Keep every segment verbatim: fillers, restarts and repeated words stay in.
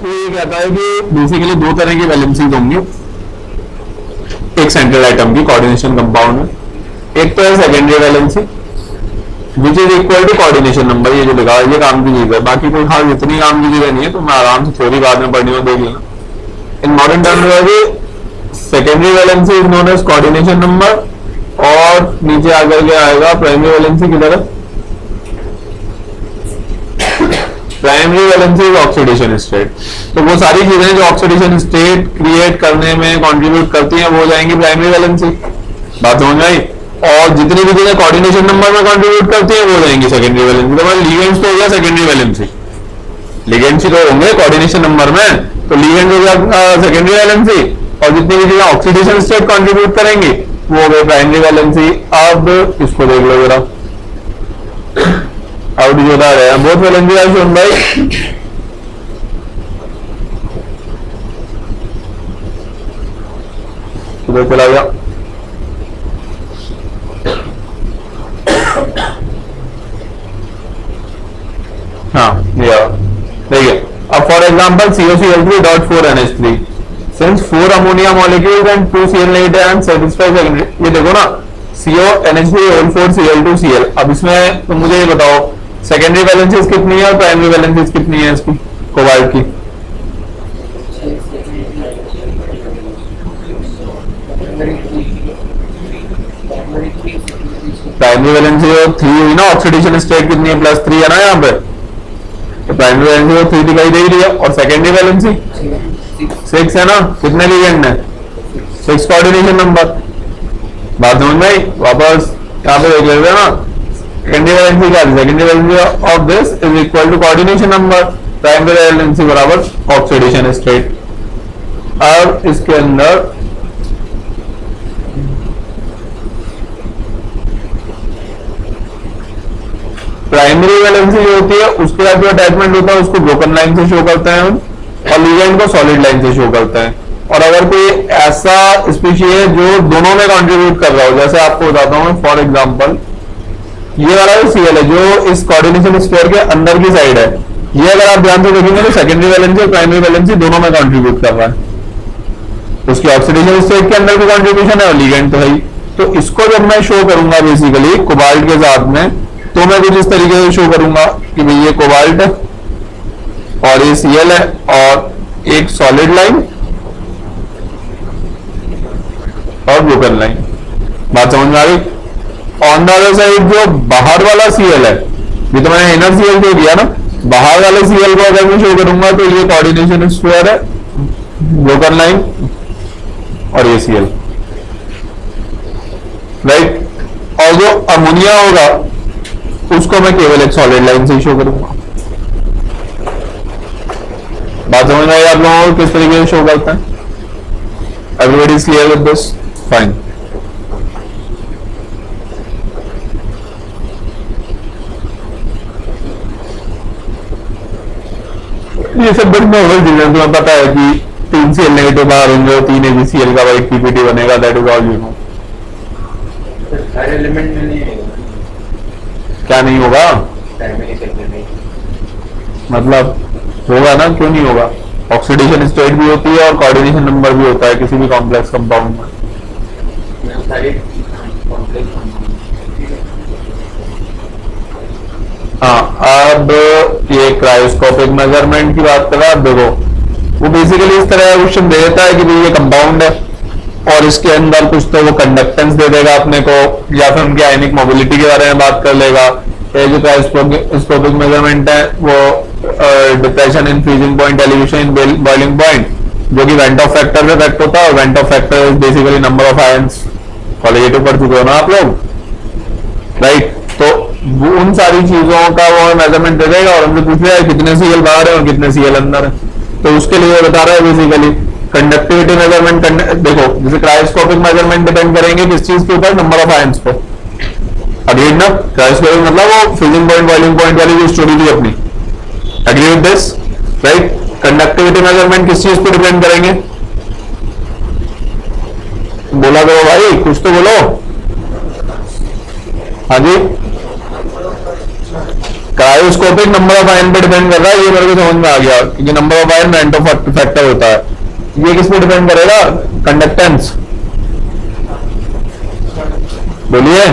तो ये कहता है कि बेसिकली दो तरह की वैलेंसीज होंगी एक सेंट्रल आइटम की कोऑर्डिनेशन कंपाउंड में। एक तो है secondary valency which is equal to coordination number, ये जो लिखा है ये काम की चीज है, बाकी कोई खास इतनी काम की चीज नहीं है, तो मैं आराम से थ्योरी बाद में पढ़नी हो देख लेना। In modern terminology secondary valency is known as coordination number, और नीचे आकर के आएगा प्राइमरी वैलेंसी की तरफ। Primary valency is oxidation state, तो वो सारी चीजें जो ऑक्सीडेशन स्टेट क्रिएट करने में कंट्रीब्यूट करती हैं वो हो जाएंगी प्राइमरी वैलेंसी, बात हो जाए। और जितनी भी चीजें कोऑर्डिनेशन नंबर में कंट्रीब्यूट करती हैं वो हो जाएंगी सेकेंडरी वैलेंसी। तो मतलब लिगेंड्स तो हो गया सेकेंडरी वैलेंसी, लिगेंड्स तो होंगे कोऑर्डिनेशन नंबर में, तो लिगेंड हो गया सेकेंडरी वैलेंसी, और जितनी भी चीजें ऑक्सीडेशन स्टेट कंट्रीब्यूट करेंगी वो हो गई प्राइमरी वैलेंसी। अब इसको देख लो जरा, आउट जो बता रहे हैं बहुत वैलेंसी है सुन भाई, किधर चला गया? हाँ देखिए, अब for example C O C L three dot four N H three since four ammonia molecules and two C L at and satisfy secondary, ये देखो ना C O N H three whole four C L two C L. अब इसमें तो मुझे ये बताओ secondary valencies कितनी है और प्राइमरी वैलेंसीज कितनी है इसकी कोबाल्ट की? प्राइमरी वैलेंसी थ्री हुई ना, ऑक्सीडेशन स्टेट कितनी है? प्लस थ्री है ना यहाँ पे, तो प्राइमरी वैलेंसी थ्री दिखाई दे रही है, और सेकेंडरी वैलेंसी सिक्स है ना। कितने लिगेंड है? सिक्स कोऑर्डिनेशन नंबर, बात समझ में आई? वापस यहाँ पे देख लेते हैं ना, सेकेंडरी वैलेंसी क्या है? Secondary valency of this is equal to coordination number, primary valency बराबर ऑक्सीडेशन स्टेट। अब इसके अंदर प्राइमरी वैलेंसी जो होती है उसके साथ जो अटैचमेंट होता है उसको ब्रोकन लाइन से शो करते हैं हम, और लिगेंड को सॉलिड लाइन से शो करते हैं। और अगर कोई ऐसा स्पीशीज है जो दोनों में कंट्रीब्यूट कर रहा हो, जैसे आपको बताता हूं मैं, फॉर एग्जांपल ये वाला जो सीएल है जो इस कोऑर्डिनेशन स्फीयर के अंदर की साइड है, ये अगर आप ध्यान से देखेंगे तो सेकेंडरी वैलेंसी और प्राइमरी वैलेंसी दोनों में कंट्रीब्यूट कर रहा है, उसकी ऑक्सीडेशन स्टेट के अंदर भी कंट्रीब्यूशन है और लिगेंड तो है ही। तो इसको जब मैं शो करूंगा बेसिकली कोबाल्ट के साथ में, तो मैं कुछ इस तरीके से शो करूंगा कि भाई ये कोबाल्ट है और ये सीएल है और एक सॉलिड लाइन और ब्रोकन लाइन, बात समझ में आ गई? ऑन द अदर साइड जो बाहर वाला सीएल है, ये तो मैंने इनर सीएल दे दिया ना, बाहर वाले सीएल को अगर मैं शो करूंगा तो ये कोऑर्डिनेशन स्क्वायर है, ब्रोकन लाइन और ये सीएल, राइट। और जो अमोनिया होगा उसको मैं केवल एक सॉलिड लाइन से शो करूंगा। बात समझ में आई आप लोगों को किस तरीके से शो करता है? Everybody is clear with this? Fine. ये सब बड़ी नॉर्मल चीजें, तुम्हें पता है कि तीन सीएल नेगेटिव बाहर होंगे और तीन एबीसीएल का वाइट पीपीटी बनेगा, that is all you know. सारे एलिमेंट में नहीं होगा, क्या नहीं होगा? मतलब होगा ना, क्यों नहीं होगा? ऑक्सीडेशन स्टेट भी होती है और कोऑर्डिनेशन नंबर भी होता है किसी भी कॉम्प्लेक्स कंपाउंड में। हाँ, अब ये क्रायोस्कोपिक मेजरमेंट की बात कर रहा है। अब देखो वो बेसिकली इस तरह क्वेश्चन दे देता है कि भाई ये कंपाउंड है और इसके अंदर कुछ तो वो कंडक्टेंस दे देगा अपने को, या फिर उनकी आयनिक मोबिलिटी के बारे में बात कर लेगा। ये जो क्रायोस्कोपिक मेजरमेंट है वो depression in freezing point, elevation in boiling point, जो कि वेंट ऑफ फैक्टर से इफेक्ट होता है, और van't Hoff factor is basically number of ions. College पढ़ चुके हो ना आप लोग, राइट? तो वो उन सारी चीजों का वो मेजरमेंट दे देगा और हमसे पूछ लिया है कितने सीएल बाहर है और कितने सीएल अंदर है, तो उसके लिए बता रहा है बेसिकली कंडक्टिविटी मेजरमेंट। देखो जैसे क्रायोस्कोपिक मेजरमेंट डिपेंड करेंगे किस चीज के ऊपर? नंबर ऑफ आयंस पे। अग्रीड ना? क्रायोस्कोपिक मतलब वो फ्रीजिंग पॉइंट बॉइलिंग पॉइंट वाली जो स्टोरी थी अपनी, agree with this, right? Conductivity measurement किस चीज पे डिपेंड करेंगे? बोला करो भाई, कुछ तो बोलो। हाँ जी, क्रायोस्कोपिक नंबर ऑफ आयन पे डिपेंड कर रहा है, ये मेरे को समझ में आ गया, क्योंकि नंबर ऑफ आयन मैंटो फैक्टर होता है। ये किस पे डिपेंड करेगा? कंडक्टेंस। बोलिए।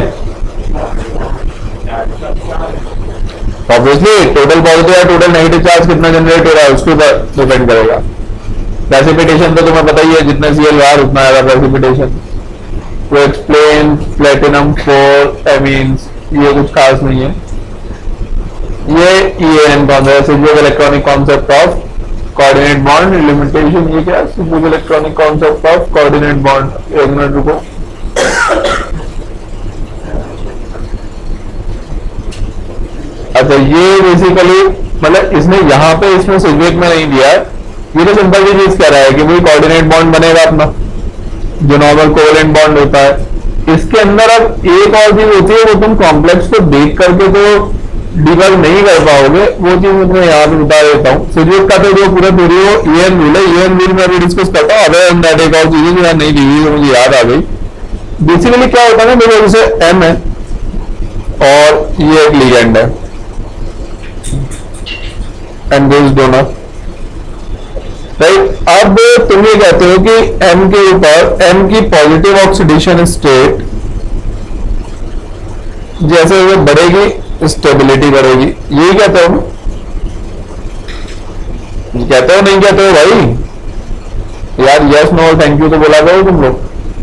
ऑब्वियसली टोटल पॉजिटिव या टोटल नेगेटिव चार्ज कितना जनरेट हो रहा है उसके ऊपर डिपेंड करेगा। प्रेसिपिटेशन तो तुम्हें पता ही है, जितना सी एल बार उतना आएगा precipitation. To explain platinum four amines, ये कुछ खास नहीं है। ये E N concept, electronic concept of coordinate bond limitation. ये क्या? Electronic concept of coordinate bond. एक मिनट रुको। अच्छा, ये बेसिकली मतलब इसने यहाँ पे इसमें सिग्नेट में नहीं दिया है, ये तो सिंपल सी चीज कह रहा है कि भाई कोऑर्डिनेट बॉन्ड बनेगा अपना, जो नॉर्मल कोवेलेंट बॉन्ड होता है। इसके अंदर अब एक और चीज होती है, वो तुम कॉम्प्लेक्स को देख करके तो डिबग नहीं कर पाओगे, वो चीज मैं तुम्हें यहाँ पे बता देता हूँ। सिग्नेट का तो जो पूरा थ्योरी हो ई एन रूल है, ई एन रूल में अभी डिस्कस करता हूँ। अदर एंड दैट एक और चीजें जो नहीं दी हुई मुझे याद आ गई। बेसिकली क्या होता है ना, देखो जैसे एम है और ये एक लिगेंड है एंड दिस डोनर, राइट। अब तुम ये कहते हो कि M के ऊपर M की पॉजिटिव ऑक्सीडेशन स्टेट जैसे वो बढ़ेगी स्टेबिलिटी बढ़ेगी, यही कहते हो? कहते हो नहीं कहते हो भाई? यार यस नो थैंक यू तो बोला करो तुम लोग।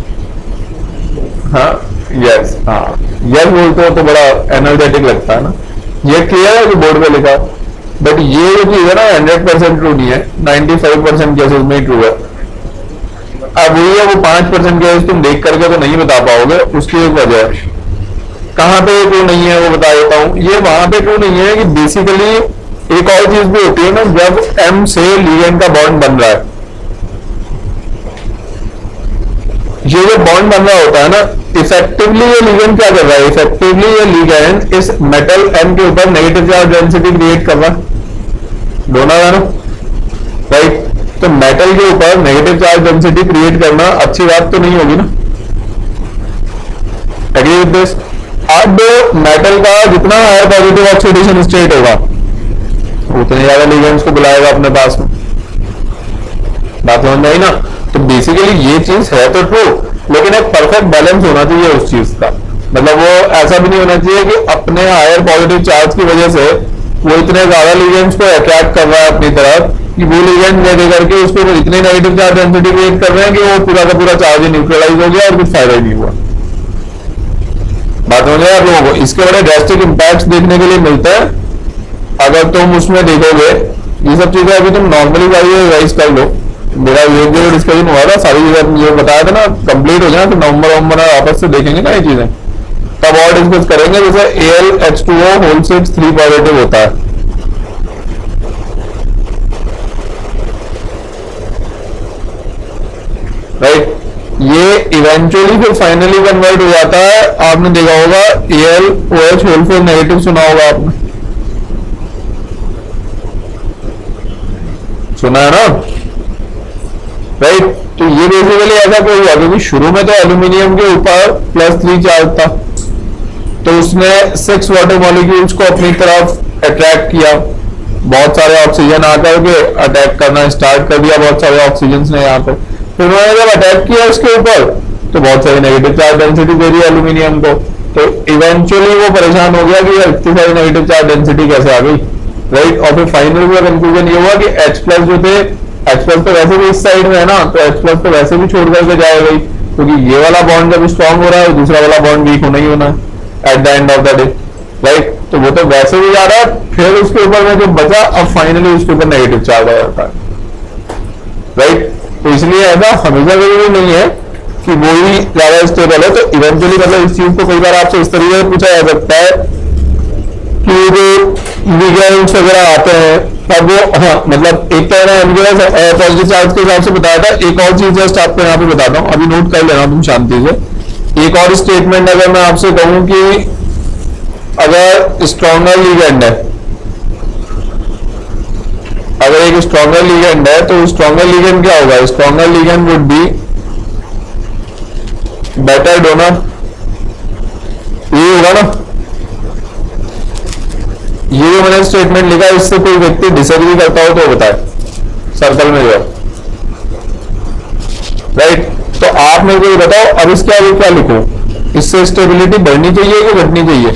हाँ यस, हाँ यस बोलते हो तो बड़ा एनर्जेटिक लगता है ना। ये क्लियर है कि बोर्ड पे लिखा, बट ये जो चीज है ना हंड्रेड परसेंट ट्रू नहीं है, नाइन्टी फाइव परसेंट केसेस में ही ट्रू है। अब वही है, वो पांच परसेंट केस तुम देख करके तो नहीं बता पाओगे, उसकी एक वजह है। कहां पे ट्रू नहीं है वो बता देता हूं। ये वहां पे ट्रू नहीं है कि बेसिकली एक और चीज भी होती है ना, जब M से लिगेंड का बॉन्ड बन रहा है, ये जो बॉन्ड बन रहा होता है ना, इफेक्टिवली ये लिगेंड क्या कर रहा है? इफेक्टिवली ये लिगेंड इस मेटल M के ऊपर नेगेटिव चार्ज डेंसिटी क्रिएट कर रहा है, डोनर है ना, राइट। तो मेटल के ऊपर नेगेटिव चार्ज डेंसिटी क्रिएट करना अच्छी बात तो नहीं होगी ना, एग्री विद दिस? अब मेटल का जितना हायर पॉजिटिव ऑक्सीडेशन स्टेट होगा उतने ज्यादा लिगेंड्स को बुलाएगा अपने पास में, बात समझ में आई ना। तो बेसिकली ये चीज है तो ट्रू, लेकिन एक परफेक्ट बैलेंस होना चाहिए उस चीज का। मतलब वो ऐसा भी नहीं होना चाहिए कि अपने हायर पॉजिटिव चार्ज की वजह से वो इतने ज्यादा लिगेंड्स को अट्रैक्ट कर रहा है अपनी तरफ कि वो लिगेंड दे दे करके उसके ऊपर इतनी नेगेटिव चार्ज डेंसिटी क्रिएट कर रहे हैं कि वो पूरा का पूरा चार्ज न्यूट्रलाइज हो गया और कुछ फायदा ही नहीं हुआ। बात हो जाए आप लोगों को, इसके बड़े ड्रास्टिक इंपैक्ट देखने के लिए मिलता है अगर तुम उसमें देखोगे। ये सब चीजें अभी तुम नॉर्मली रिवाइज कर लो, मेरा ये जो डिस्कशन हुआ था सारी चीजें जो बताया था ना कंप्लीट हो जाए, तो नवंबर वंबर आपस से देखेंगे ना ये चीजें, तब और डिस्कस करेंगे। जैसे A L H two O whole six three positive होता है, राइट। ये इवेंचुअली फिर फाइनली कन्वर्ट हो जाता है, आपने देखा होगा A L O H whole four negative सुना होगा आपने, सुना है ना, राइट। तो ये बेसिकली ऐसा कोई हुआ क्योंकि शुरू में तो एल्यूमिनियम के ऊपर प्लस थ्री चार्ज था, तो उसने सिक्स वाटर मॉलिक्यूल्स को अपनी तरफ अट्रैक्ट किया, बहुत सारे ऑक्सीजन आकर के अटैक करना स्टार्ट कर दिया, बहुत सारे ऑक्सीजन ने यहाँ पे। फिर उन्होंने जब अटैक किया उसके ऊपर तो बहुत सारी नेगेटिव चार्ज डेंसिटी दे दी एल्यूमिनियम को, तो इवेंचुअली वो परेशान हो गया कि इतनी सारी नेगेटिव चार्ज डेंसिटी कैसे आ गई, राइट। और फिर फाइनली कंक्लूजन ये हुआ कि H प्लस जो थे, H प्लस तो वैसे भी इस साइड में है ना, तो H प्लस तो वैसे भी छोड़ करके जाएगा ही, क्योंकि ये वाला बॉन्ड जब स्ट्रॉन्ग हो रहा है दूसरा वाला बॉन्ड वीक होना ही होना है at the end of the day, right. तो वो तो वैसे भी जा रहा है, फिर उसके ऊपर में जो बचा अब फाइनली उसके ऊपर नेगेटिव चार्ज आ जाता है, राइट। तो इसलिए ऐसा हमेशा जरूरी नहीं है कि वो ही ज्यादा स्टेबल है। तो इवेंचुअली मतलब इस चीज को कई बार आपसे इस तरीके से पूछा जा सकता है कि जो लिगेंड्स वगैरह आते हैं, अब वो हाँ मतलब एक तो है पॉजिटिव चार्ज के हिसाब से बताया था। एक और चीज जस्ट आपको यहाँ पे बताता हूँ, अभी नोट कर लेना तुम शांति से। एक और स्टेटमेंट अगर मैं आपसे कहूँ कि अगर स्ट्रॉन्गर लिगेंड है, अगर एक स्ट्रॉन्गर लिगेंड है तो स्ट्रॉन्गर लिगेंड क्या होगा? Stronger ligand would be better donor, ये होगा ना। ये जो मैंने स्टेटमेंट लिखा है इससे कोई व्यक्ति डिसएग्री करता हो तो बताए सर्कल में जो राइट। तो आप मेरे को ये बताओ अब इसके आगे क्या लिखो, इससे स्टेबिलिटी बढ़नी चाहिए कि घटनी चाहिए?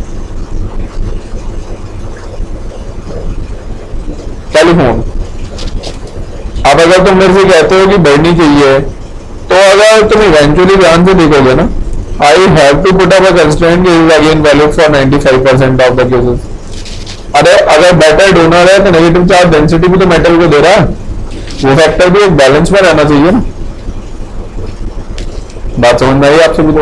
क्या लिखूं? अब अगर तुम मेरे से कहते हो कि बढ़नी चाहिए तो अगर तुम इवेंचुअली ध्यान से देखोगे ना, I have to put up a constraint is again valid for ninety five percent of the cases. अरे अगर बेटर डोनर है तो नेगेटिव चार्ज डेंसिटी भी तो मेटल को दे रहा है, वो फैक्टर भी एक बैलेंस में रहना चाहिए ना। बात समझ में आई आपसे भी? तो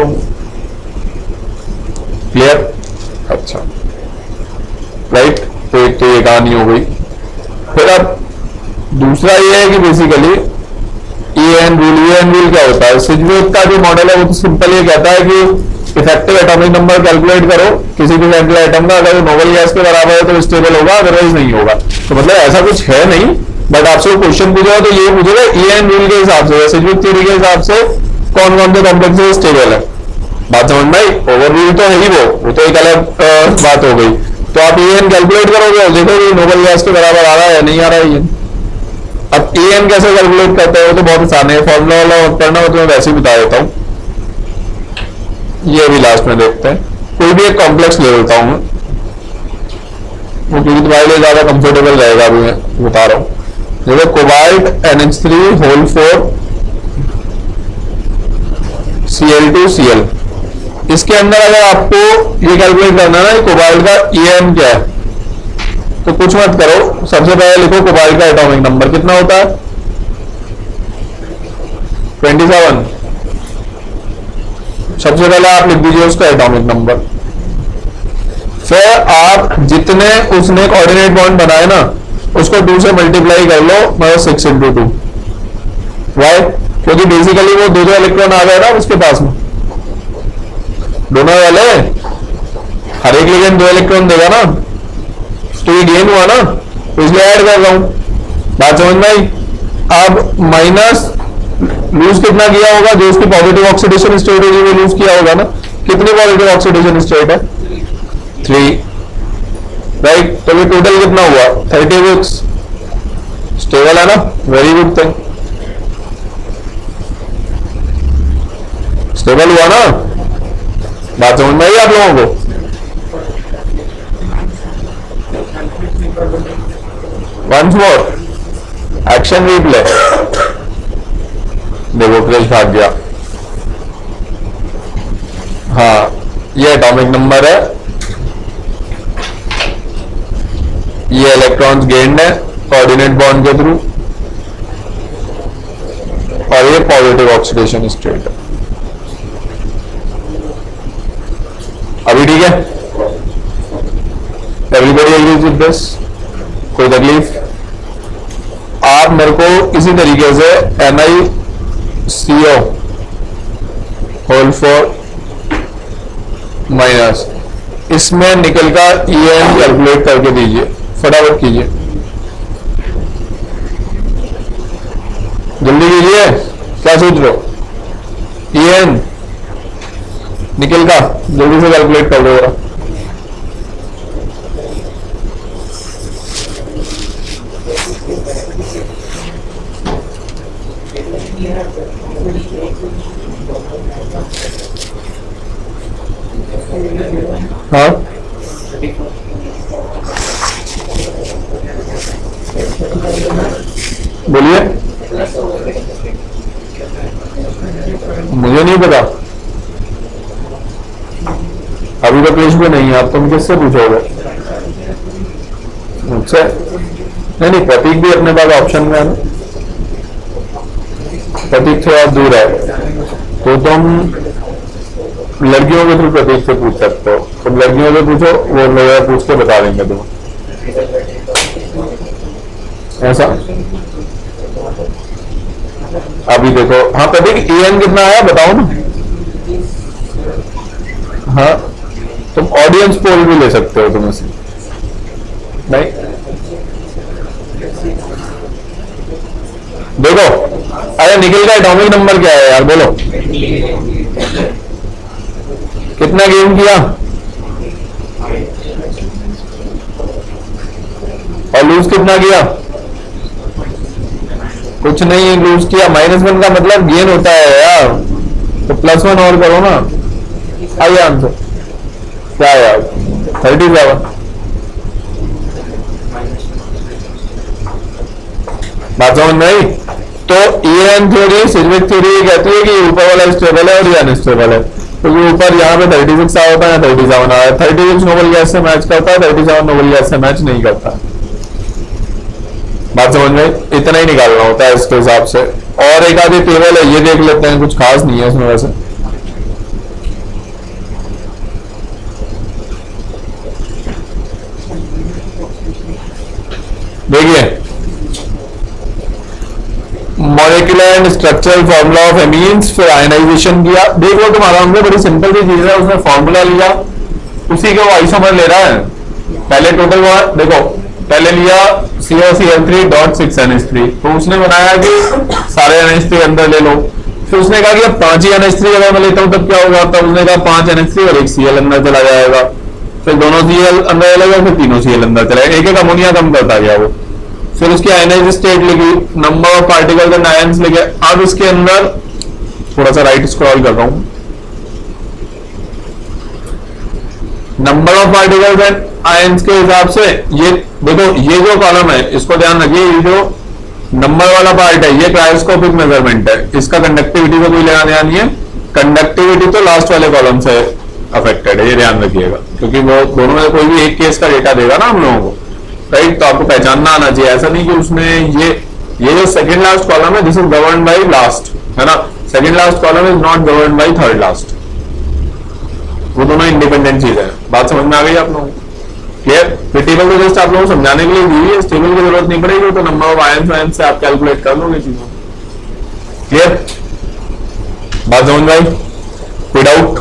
क्लियर? अच्छा राइट। तो एक तो ये कहानी हो गई। फिर अब दूसरा ये है कि basically E N rule, E N rule क्या होता है? सिजवेट का जो मॉडल है वो तो सिंपल ये कहता है कि इफेक्टिव एटॉमिक नंबर कैलकुलेट करो किसी भी मेटल एटम का, अगर वो नोबल गैस के बराबर है तो स्टेबल होगा, अदरवाइज नहीं होगा। तो मतलब ऐसा कुछ है नहीं, बट आपसे क्वेश्चन पूछा तो ये पूछेगा ई एन रूल के हिसाब से, सिजवेट थ्योरी के हिसाब से कौन कौन से कॉम्प्लेक्सेस स्टेबल है। बात समझ में आई? ओवरव्यू तो है ही, वो वो तो एक अलग बात हो गई। तो आप ई एन कैलकुलेट करोगे और देखोगे नोबल गैस के बराबर आ रहा है नहीं आ रहा है। अब ई एन कैसे कैलकुलेट करते हैं वो तो बहुत आसान है, फॉर्मूला वाला पढ़ना हो तो मैं वैसे ही बता देता हूँ। ये भी लास्ट में देखते हैं। कोई भी एक कॉम्प्लेक्स ले लेता हूं मैं, वो क्योंकि तुम्हारे लिए ज्यादा कंफर्टेबल रहेगा, अभी मैं बता रहा हूं। देखो cobalt N H three whole four C L two C L, इसके अंदर अगर आपको ये कैलकुलेट करना है ना कोबाल्ट का ई एन क्या है, तो कुछ मत करो, सबसे पहले लिखो कोबाल्ट का एटॉमिक नंबर कितना होता है, ट्वेंटी सेवन। सबसे पहले आप लिख दीजिए उसका एटॉमिक नंबर। फिर आप जितने उसने कोऑर्डिनेट बॉन्ड बनाए ना उसको टू से मल्टीप्लाई कर लो, मतलब सिक्स इंटू टू। वाई? क्योंकि बेसिकली वो दो दो इलेक्ट्रॉन आ गए ना उसके पास में, दोनों वाले हर एक लिगेंड दो इलेक्ट्रॉन देगा ना, तो ये गेन हुआ ना, तो इसलिए ऐड कर रहा हूं। बात समझ में आई? अब माइनस लूज कितना किया होगा, जो उसकी पॉजिटिव ऑक्सीडेशन स्टेट होगी वो लूज किया होगा ना। कितनी पॉजिटिव ऑक्सीडेशन स्टेट है? Three, right. तो ये टोटल कितना हुआ? Thirty six. स्टेबल है ना, वेरी गुड थिंग, स्टेबल हुआ ना। बात समझ में आई आप लोगों को? Once more action replay. देखो क्रेश भाग गया। हाँ ये एटॉमिक नंबर है, ये इलेक्ट्रॉन्स गेन्ड है कोऑर्डिनेट बॉन्ड के थ्रू, और ये पॉजिटिव ऑक्सीडेशन स्टेट है। अभी ठीक है? Everybody agrees with this? कोई तकलीफ? आप मेरे को इसी तरीके से N I C O whole four minus इसमें निकल का ई एन कैलकुलेट करके दीजिए, फटाफट कीजिए, जल्दी कीजिए। क्या सोच रहे हो? ई एन निकल का जल्दी से कैलकुलेट कर दो जरा। हाँ बोलिए। मुझे नहीं पता, अभी तो पेश भी नहीं है। आप तुम किससे पूछोगे? मुझसे? नहीं नहीं, प्रतीक भी अपने पास ऑप्शन में है ना, प्रतीक थोड़ा दूर है, तो तुम लड़कियों के थ्रू प्रतीक से पूछ सकते हो। तुम लड़कियों से पूछो, वो लोग पूछ के बता देंगे तुम्हें। ऐसा अभी देखो। हाँ प्रतीक, ई एन कितना आया बताओ ना। हाँ तुम ऑडियंस पोल भी ले सकते हो तुम इसे, नहीं देखो। अरे निखिल का एटॉमिक नंबर क्या है यार, बोलो कितना गेन किया? और लूज कितना किया? कुछ नहीं लूज किया। माइनस वन का मतलब गेन होता है यार, तो प्लस वन और करो ना। आइए आंसर क्या है यार? Thirty seven. बात समझ में आई? तो ये एन थ्योरी, सिल्विक थ्योरी ये कहती है कि ऊपर वाला स्टेबल है और ये अनस्टेबल है। तो ये ऊपर यहाँ पे थर्टी सिक्स आ होता है, थर्टी सेवन आ है। थर्टी सिक्स नोबल गैस से मैच करता है, थर्टी सेवन नोबल गैस से मैच नहीं करता। बात समझ में? इतना ही निकालना होता है इसके हिसाब से। और एक आधी टेबल है, ये देख लेते हैं, कुछ खास नहीं है इसमें वैसे। देखिए molecular and structural formula of amines, फिर आयनाइजेशन किया। देख लो तुम्हारा हमने बड़ी सिंपल सी चीज है, उसने फॉर्मूला लिया, उसी के वो आइसोमर ले रहा है। पहले टोटल देखो, पहले लिया C O C L three dot six N H three, तो उसने बनाया कि सारे एन एच थ्री अंदर ले लो। फिर उसने कहा कि अब पांच ही एन एच थ्री अगर मैं लेता हूं तब क्या होगा? तब उसने कहा पांच एन एच थ्री और एक सी एल अंदर चला जाएगा। फिर दोनों सी एल अंदर चलेगा, फिर तीनों सी एल अंदर चलेगा, एक एक अमोनिया कम करता गया वो। फिर उसकी आयनाइज स्टेट लिखी, number of particles and ions लिखे। अब इसके अंदर थोड़ा सा राइट स्क्रॉल कर रहा हूं, number of particles and ions के हिसाब से ये देखो, ये जो कॉलम है इसको ध्यान रखिए, ये जो नंबर वाला पार्ट है ये क्रायोस्कोपिक मेजरमेंट है, इसका कंडक्टिविटी से कोई लेना देना नहीं है। कंडक्टिविटी तो लास्ट वाले कॉलम से अफेक्टेड है, ये ध्यान रखिएगा, क्योंकि वो दोनों में कोई भी एक केस का डेटा देगा ना हम लोगों को, राइट? तो आपको पहचानना आना चाहिए। ऐसा नहीं कि उसने ये ये जो सेकंड लास्ट कॉलम है this is govern by last, है ना? Second last column is not govern by third last, वो दोनों इंडिपेंडेंट चीज है। बात समझ में आ गई आप लोगों को? क्लियर? टेबल को जस्ट आप लोगों को समझाने के लिए दी है, टेबल की जरूरत नहीं पड़ेगी, तो नंबर ऑफ आयंस आयंस से आप कैलकुलेट कर लोगे चीजों। क्लियर? बात समझ में आई? कोई डाउट?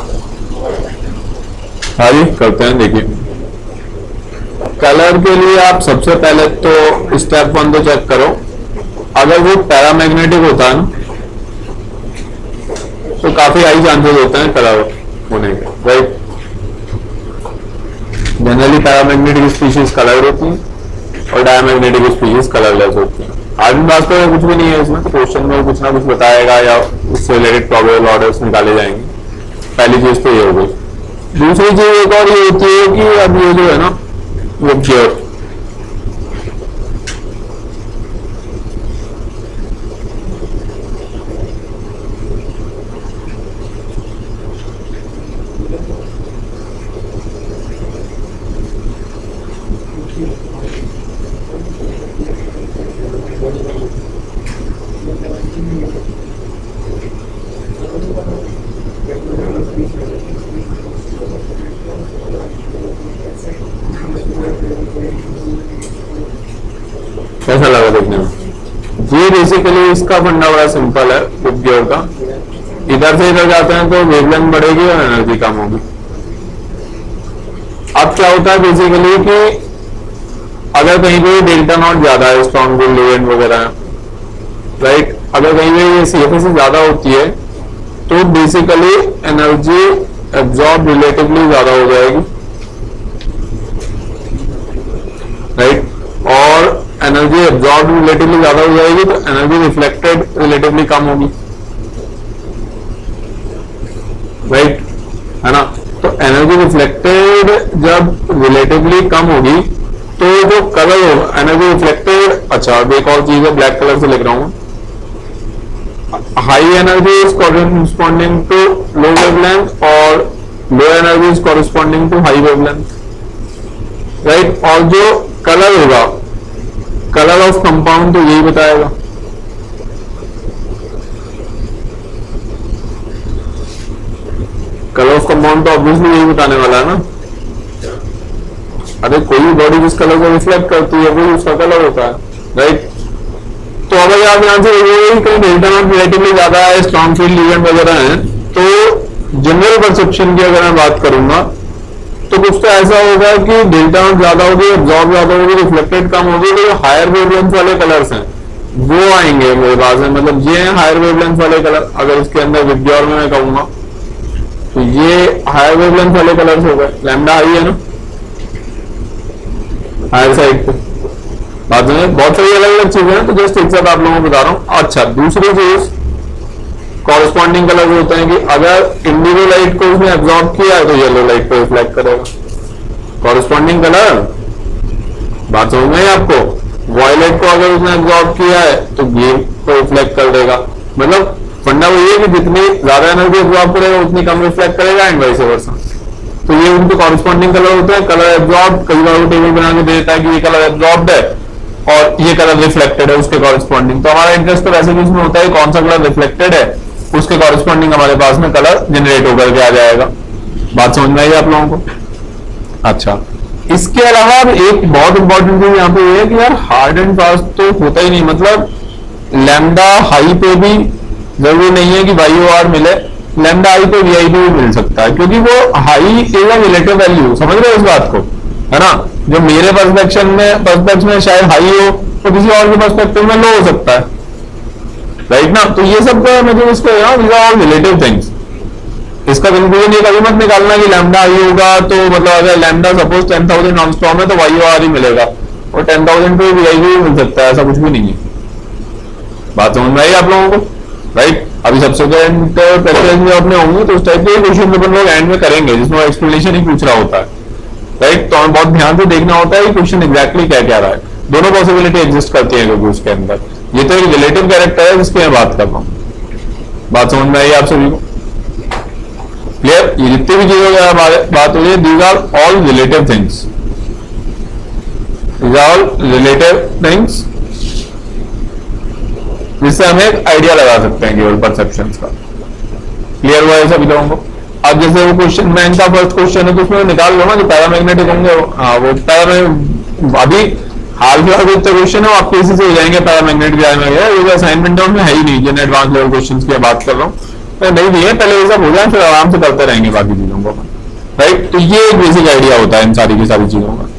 हाँ जी करते हैं। देखिए कलर के लिए आप सबसे पहले तो स्टेप वन तो चेक करो, अगर वो पैरामैग्नेटिक होता है ना तो काफी हाई चांसेस होते हैं कलर होने के, right? Generally paramagnetic species colour होती है और डायमैग्नेटिक स्पीशीज कलरलेस होती है। आज भी वास्तव में कुछ भी नहीं है इसमें, तो क्वेश्चन में कुछ ना कुछ बताएगा या उससे रिलेटेड प्रोबेबल ऑर्डर्स निकाले जाएंगे। पहली चीज तो ये हो गई। दूसरी चीज एक और ये होती है कि अब ये जो है ना वो क्योर कैसा लगा देखने में? ये बेसिकली इसका फंडा बड़ा सिंपल है उपग्योर का, इधर से इधर जाते हैं तो वेवलेंथ बढ़ेगी और एनर्जी कम होगी। अब क्या होता है बेसिकली कि अगर कहीं पे डेल्टा नॉट ज्यादा है, स्ट्रॉन्ग लिगेंड वगैरह, राइट, अगर कहीं पे ये सीएफएस ज्यादा होती है तो बेसिकली एनर्जी एब्जॉर्ब रिलेटिवली ज्यादा हो जाएगी, राइट, और एनर्जी एब्जॉर्ब रिलेटिवली ज्यादा हो जाएगी तो एनर्जी रिफ्लेक्टेड रिलेटिवली कम होगी, राइट, है ना? तो एनर्जी रिफ्लेक्टेड जब रिलेटिवली कम होगी तो जो कलर होगा एनर्जी रिफ्लेक्टेड, अच्छा एक और चीज है ब्लैक कलर से लिख रहा हूं, high energy is corresponding to low wavelength और low energy is corresponding to high wavelength, right? और जो कलर होगा कलर ऑफ कंपाउंड तो यही बताएगा, कलर ऑफ कंपाउंड तो ऑब्वियसली यही बताने वाला है ना। अरे कोई भी बॉडी जिस कलर को रिफ्लेक्ट करती है वो उसका कलर होता है, राइट? तो अगर आप यहां से कहीं डेल्टा नॉट रिलेटिवली ज्यादा है, स्ट्रॉन्ग फील्ड लिगेंड वगैरह है, तो जनरल परसेप्शन की अगर मैं बात करूंगा तो कुछ तो ऐसा होगा कि डेल्टा नॉट ज्यादा होगी, एब्जॉर्ब ज्यादा होगी, रिफ्लेक्टेड कम होगी, तो जो हायर वेवलेंथ वाले कलर्स हैं वो आएंगे मेरे पास है, मतलब ये है हायर वेवलेंथ वाले कलर। अगर इसके अंदर विब्ग्योर में मैं कहूंगा तो ये हायर वेवलेंथ वाले कलर्स हो गए, लैम्डा हाई है ना हायर साइड पे, बात में बहुत सारी अलग अलग चीजें हैं, तो जस्ट एक साथ आप लोगों को बता रहा हूं। अच्छा, दूसरी चीज कॉरेस्पॉन्डिंग कलर होते हैं कि अगर इंडिगो लाइट को उसने एब्जॉर्ब किया है तो येलो लाइट को रिफ्लेक्ट करेगा। कॉरेस्पॉन्डिंग कलर, बात समझ में है आपको? वॉयलेट को अगर उसने एब्जॉर्ब किया है तो ग्रीन को रिफ्लेक्ट कर देगा। मतलब फंडा वही है कि जितनी ज्यादा एनर्जी एब्जॉर्ब करेगा उतनी कम रिफ्लेक्ट करेगा एंड वाइस वर्सा। तो ये उनके कॉरेस्पॉन्डिंग कलर होते हैं। कलर एब्जॉर्ब, कई बार वो टेबल बना के देता है कि ये कलर एब्जॉर्ब है और ये कलर रिफ्लेक्टेड है उसके कॉरेस्पॉन्डिंग। तो हमारा इंटरेस्ट तो वैसे भी इसमें होता है कौन सा कलर रिफ्लेक्टेड है, उसके कॉरेस्पॉन्डिंग हमारे पास में कलर जनरेट होकर के आ जाएगा। बात समझ में आई आप लोगों को? अच्छा, इसके अलावा एक बहुत इंपॉर्टेंट चीज यहाँ पे ये है कि यार हार्ड एंड फास्ट तो होता ही नहीं। मतलब लैम्डा हाई पे भी जरूरी नहीं है कि वाई ओ आर मिले, लैम्डा हाई पे वी आई भी मिल सकता है, क्योंकि वो high is a relative value. समझ रहे हो इस बात को, है ना? जो मेरे पर्सपेक्शन में पर्सपेक्ट में शायद हाई हो तो किसी और के पर्सपेक्टिव में लो हो सकता है, राइट ना? तो ये सब मतलब इसको ऑल रिलेटिव थिंग्स। इसका कंक्लूजन ये कभी मत निकालना कि लैम्डा हाई होगा तो मतलब अगर lambda suppose ten thousand angstrom है तो वाई ओ आर ही मिलेगा, और टेन थाउजेंड पे वी आई भी मिल सकता है, ऐसा कुछ भी नहीं है। बात समझ में आई आप लोगों को, राइट? अभी सब्सिक्वेंट प्रैक्टिस जो अपने होंगे तो उस टाइप के क्वेश्चन अपन लोग एंड में करेंगे जिसमें एक्सप्लेनेशन ही पूछ रहा होता है, राइट? तो हमें बहुत ध्यान से देखना होता है कि क्वेश्चन एग्जैक्टली क्या क्या रहा है। दोनों पॉसिबिलिटी एग्जिस्ट करती है क्योंकि उसके अंदर ये तो एक रिलेटिव कैरेक्टर है जिसकी मैं बात कर रहा हूँ। बात समझ में आई आप सभी को? क्लियर? ये जितनी भी चीजों की बात हो रही है, these are all relative things, these are all relative things, जिससे हम एक आइडिया लगा सकते हैं केवल परसेप्शन का। क्लियर हुआ है सभी लोगों को? अब जैसे वो क्वेश्चन बैंक का फर्स्ट क्वेश्चन है तो उसमें निकाल लो ना कि पैरामैग्नेटिक होंगे। हाँ, वो पैरा अभी हाल फिलहाल जो क्वेश्चन है वो आपके इसी से हो जाएंगे पैरामैग्नेटिक ये असाइनमेंट में है ही नहीं, जिन एडवांस लेवल क्वेश्चन की बात कर रहा हूँ तो नहीं दिए, पहले ये सब हो जाए फिर आराम से करते रहेंगे बाकी चीजों को, राइट? तो ये एक बेसिक आइडिया होता है इन सारी की सारी चीजों का।